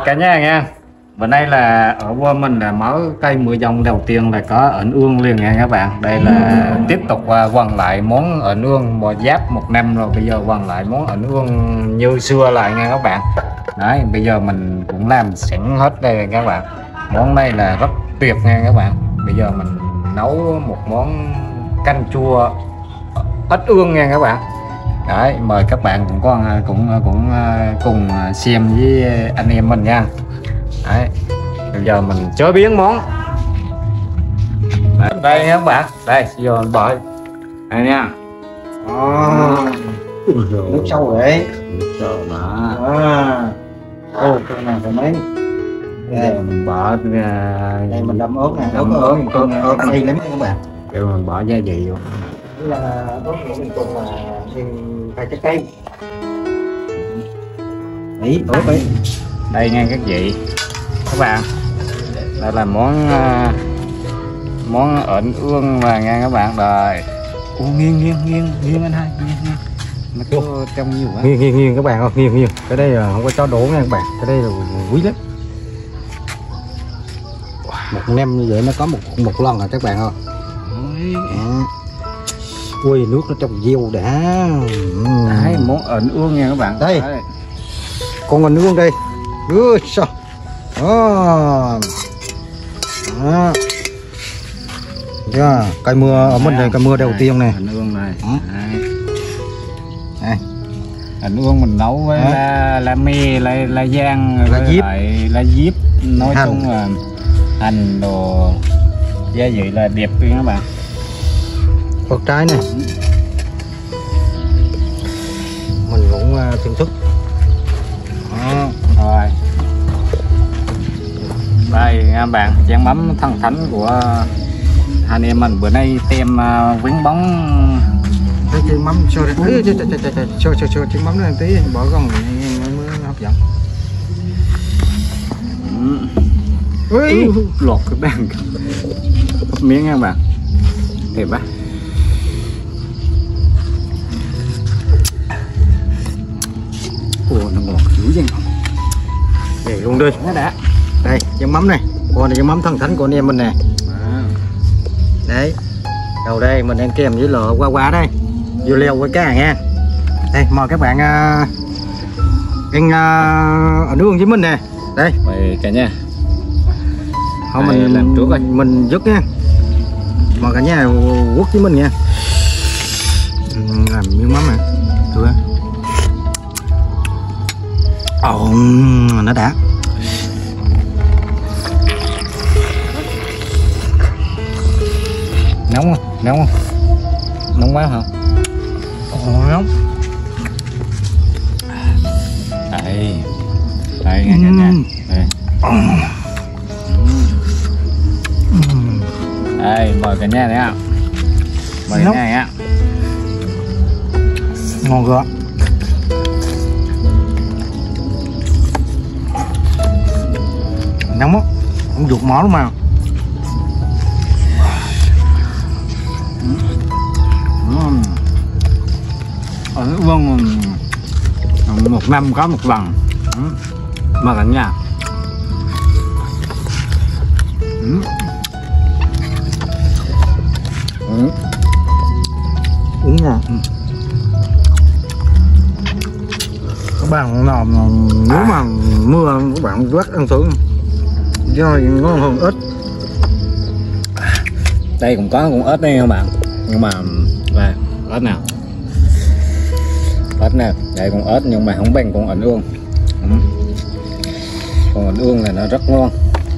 cả nhà nha. Bữa nay là ở qua mình là mở cây mưa dòng đầu tiên là có ẩn ương liền nha các bạn. Đây là tiếp tục quăng lại món ẩn ương bò giáp 1 năm rồi, bây giờ quăng lại món ẩn ương như xưa lại nha các bạn. Đấy, bây giờ mình cũng làm sẵn hết đây các bạn. Món này là rất tuyệt nha các bạn. Bây giờ mình nấu một món canh chua ớt ương nha các bạn. Đấy, mời các bạn cũng cùng xem với anh em mình nha. Đấy, bây giờ mình chế biến món. Đấy, đây nha các bạn, đây giờ mình bỏ đây nha. Nước sâu vậy. Nước sâu đó. Ô, cái này phải mấy. Giờ mình bỏ Đây mình đâm ớt nè, ớt hay lắm các bạn. Kêu mình bỏ gia vị vô. Đây là ớt của mình cùng là thêm hai trái cây. Đấy, ớt đấy. Đây nha các vị, các bạn, đây là món ẩn ương mà nha các bạn. Rồi, nghiêng anh hai, nghiêng nó có trong nhiều quá. Nghiêng các bạn không, nghiêng cái đây là không có cho đổ nha các bạn, cái đây là quý lắm. Một nem như vậy nó có một lần à các bạn không? Ui, nước nó trong dầu đã. Đấy, món ẩn ương nha các bạn. Đây, con ẩn ương đây. Sao cây mưa ở mình đây, cây mưa đầu tiên này. Ẩn ương này. Đây, ẩn ương mình nấu với lá me, lá giang, lá diếp, nói chung là hành đồ gia vị là đẹp luôn các bạn. Bột trái này mình cũng thưởng thức. Rồi, đây các bạn, chén mắm thần thánh của anh em mình bữa nay tem quýnh bóng. Cái chén mắm cho chén mắm lên tí, bỏ gòn mới hấp dẫn. Lột cái bàn miếng nha các bạn, đẹp quá. Ủa, nó ngọt dữ vậy. Để luôn đi nó đã. Đây chén mắm này, con này chén mắm thần thánh của anh em mình nè. Đấy, đầu đây mình đang kèm với lợ qua đây, dưa leo với cá nha. Đây mời các bạn ăn ở nướng với mình nè. Đây mời cả nhà. Không, mình làm trước rồi, mình dứt nha. Mời cả nhà quất với mình nha. Làm miếng mắm này thưa. Nó đã. Nóng không? Nóng quá hả? Nóng. Đây nghe cả nhà. Đây mời cả nhà đấy ạ. Mời cả nhà nhá. Ngon quá. Nóng á, không ruột máu lắm mà. Ở vâng 1 năm có 1 lần mà cả nhà. Uống ngon. Các bạn nào nếu mà mưa các bạn rất ăn thử, do ngon hơn ớt. Đây cũng có con ớt đây các bạn, nhưng mà đây ớt nào, ớt nè, đây con ớt nhưng mà không bằng con ẩn ương. Con ẩn ương là nó rất ngon.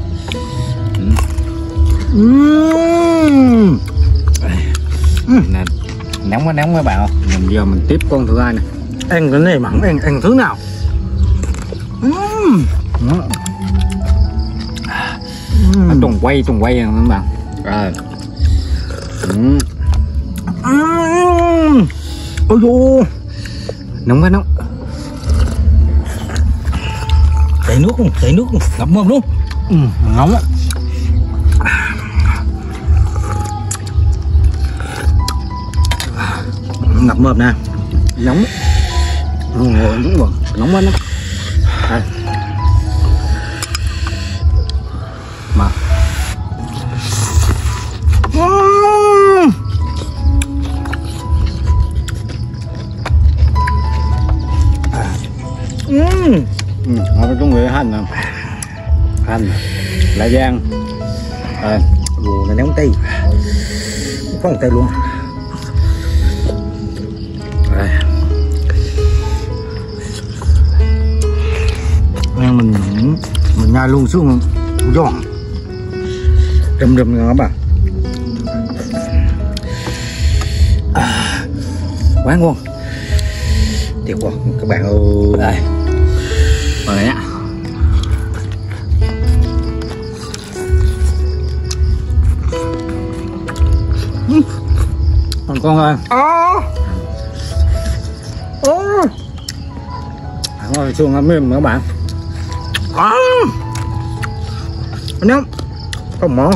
Nè, nóng các bạn. Mình giờ mình tiếp con thứ hai này. Ăn cái này mà không ăn thứ nào. Nó trùng quay các bạn. Rồi. Ôi dồi, Nóng quá nóng. chảy nước không, ngập mồm luôn. Nóng á. Ngập mồm nè. Nóng. Đúng rồi, nóng quá nóng. Đây. lá giang, rùa này nóng tay, có một tay luôn. Đây. Nên mình nhai luôn xuống giòn, rầm rầm ngon các bạn. Quá ngon, tuyệt vời các bạn ơi. Đây, vào đây nhá. Còn con ơi. Ngon xuống nó mềm các bạn. Nóng, có món.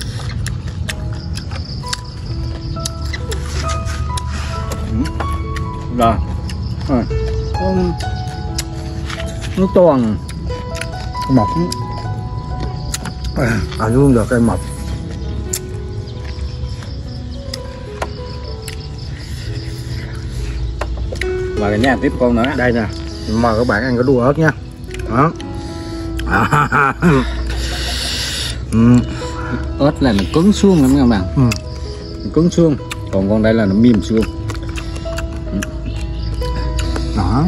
Rồi, nó toàn mọc, luôn được cây mọc. Và cái nhà tiếp con nữa. Đây nè, mời các bạn ăn cái đùa ớt nha. Đó. Ớt là nó cứng xương lắm các bạn. Nó cứng xương, còn con đây là nó mềm xương. Đó.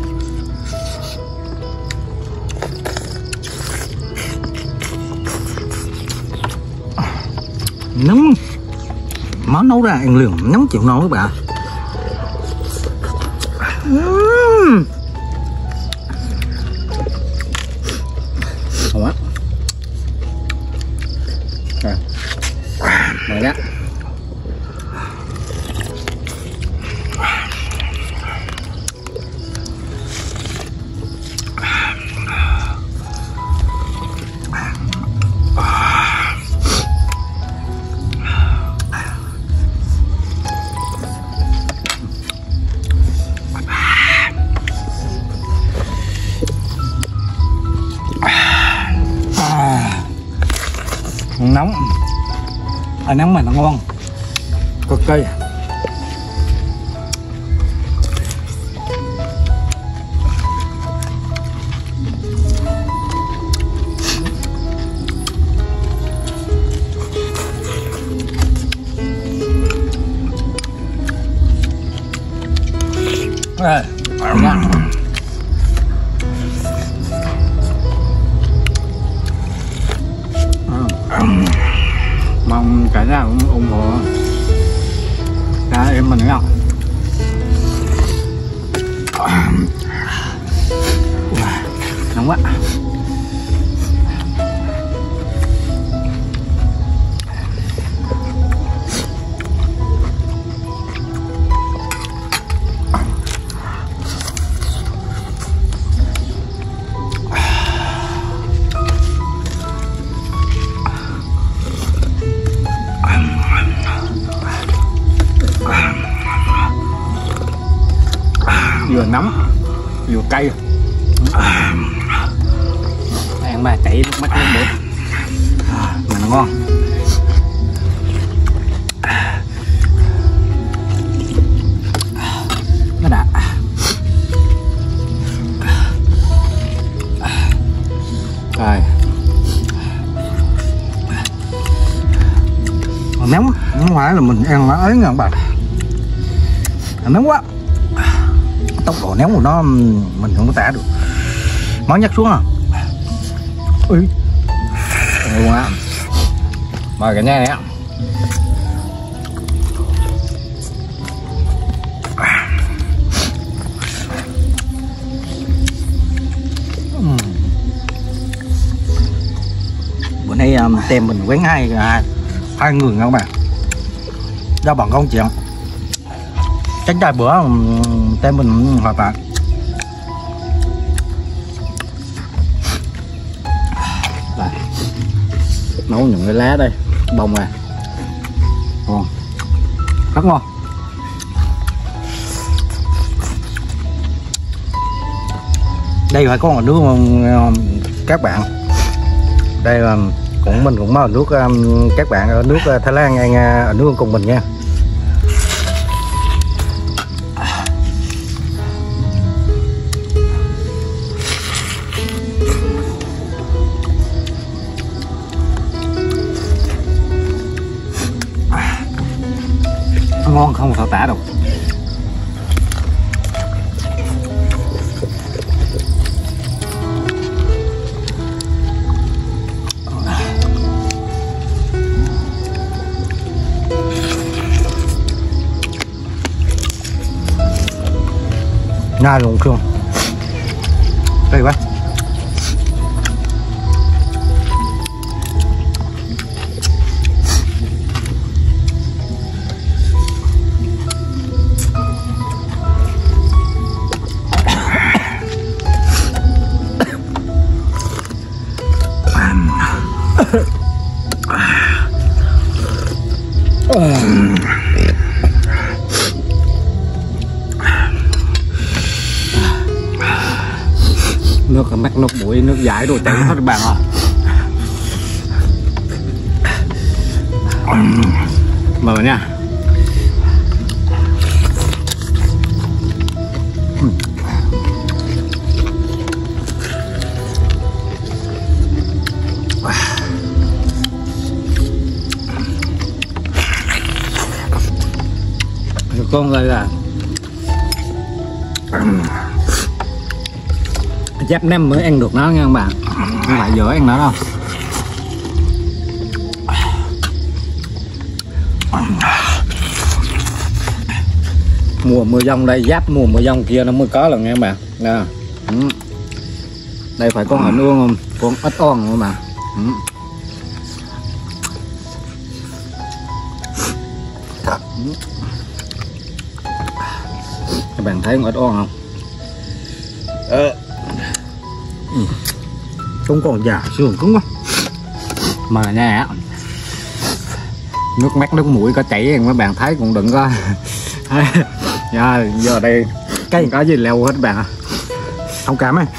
Nóng, món nấu ra ăn liền nóng chịu nấu các bạn. Ngon quá. Mời nhá. Nóng, nóng mà nó ngon cực kỳ. Mong cả nhà cũng ủng hộ cả em mình nữa. Nóng quá. Vừa nóng vừa cay, ăn mà chảy nước mắt lên được mà nó ngon. Nó đã. Rồi nóng, không phải là mình ăn nó ấy nha các bạn, nóng quá. Tốc độ nóng của nó mình không có tả được. Máu nhắc xuống à. Ui. Luôn á. Mời cả nhà này á. Bữa nay tem mình quán hai người nha các bạn. Do bằng công chuyện. Tránh đai bữa tem mình hoạt lại. Đây. Nấu những cái lá đây, bông à. Ngon. Rất ngon. Đây phải có một nước các bạn. Đây là mình cũng mời nước các bạn ở nước Thái Lan ăn ở nước cùng mình nha. ngon không sao tả đâu. Ngai luôn không? Đây quá. Nước mắt nước mũi nước giải đồ chảy hết các bạn ạ. Mở nha. Con ơi là dép nem mới ăn được nó nha các bạn, không phải dở ăn nó đâu. Mùa mưa dông đây, giáp mùa mưa dông kia nó mới có lần nha các bạn. Nè. Đây phải con hạnh ương không? Con ếch on không các bạn? Các bạn thấy con ếch on không? Không còn già xương cứng quá mà nha. Nước mắt nước mũi có chảy các bạn thấy cũng đừng có. Giờ đây cái có gì leo hết các bạn à. Không cảm ấy.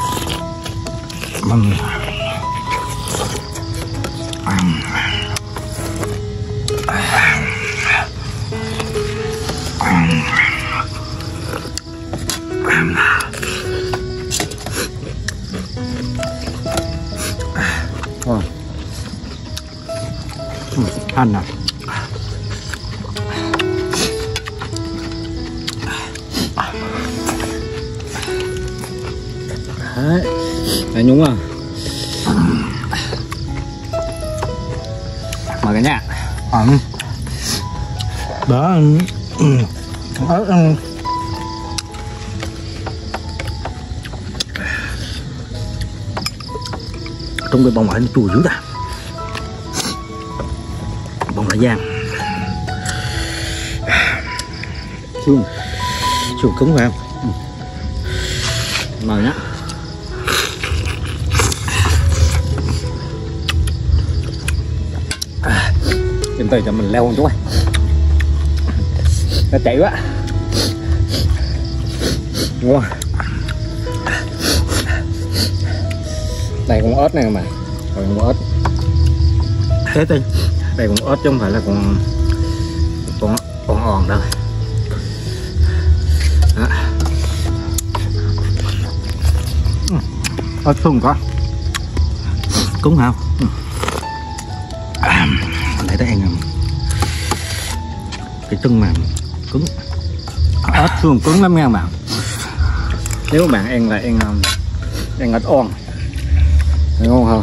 Ăn à. Đấy, đấy nhúng à. Mời cả nhà. Đó. Trong cái bông ấy nó chua dữ ta. Bông lá giang. Xương cứng phải không? Mời nhá. Em tới cho mình leo một chút này. Nó chảy quá. Ngon. Đây con ớt này mà. Còn con ớt. Thế đi. Đây con ớt chứ không phải là con òn đâu. Đó. Ớt thun có. Cúng không? Để ta ăn cái chân mà cứng. Ớt xương cứng lắm nha các bạn. Nếu bạn ăn là ăn ớt on ngon hơn.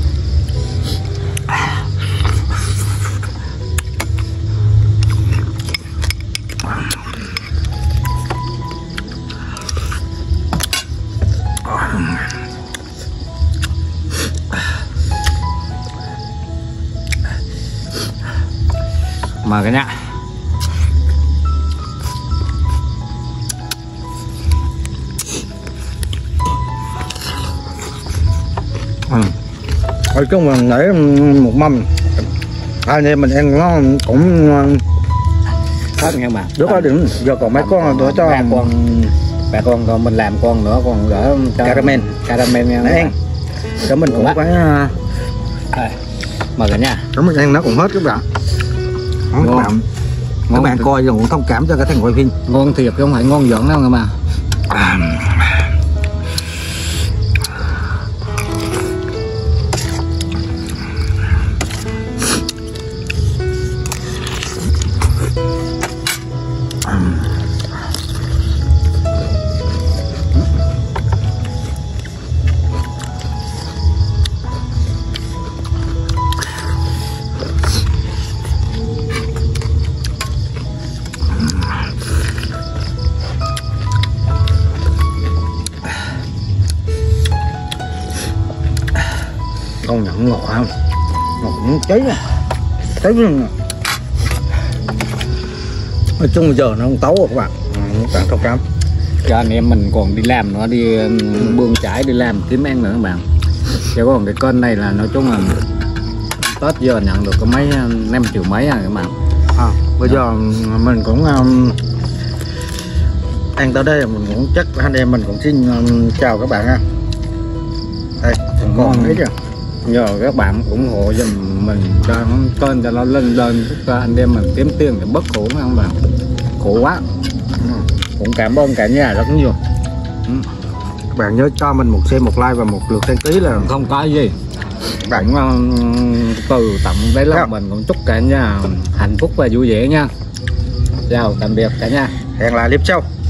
Mời cả nhà. Ở chung mình để một mâm anh em mình ăn nó cũng hết nghe mà rất là đỉnh. Giờ còn mấy con nữa cho bà con còn mình làm con nữa còn gỡ cho caramel nha để ăn cho mình cũng phải. Mời cả nhà. Chúng mình ăn nó cũng hết các bạn. Ngon. Các bạn coi rồi cũng thông cảm cho cái thằng quay phim. Ngon thiệt chứ không phải ngon giỡn đâu nghe mà. Công nhận ngọt không? Ngọt muốn cháy nè. Cháy luôn nè. Nói chung giờ nó không tấu rồi các bạn. Các bạn thông cảm. Cho anh em mình còn đi làm nữa, đi bươn chải đi làm kiếm ăn nữa các bạn. Chứ còn cái kênh này là nói chung là Tết giờ nhận được có mấy 5 triệu mấy à các bạn. Bây giờ mình cũng ăn tới đây mình cũng chắc anh em mình cũng xin chào các bạn ha. Đây còn đấy chứ. Nhờ các bạn ủng hộ giùm mình cho kênh cho nó lên cho anh em mình kiếm tiền để bớt khổ các bạn. Khổ quá. Cũng cảm ơn cả nhà rất nhiều. Các bạn nhớ cho mình một share, một like và một lượt đăng ký là Không có gì. Bạn từ tận đáy lòng mình cũng chúc cả nhà hạnh phúc và vui vẻ nha. Chào tạm biệt cả nhà. hẹn lại clip sau.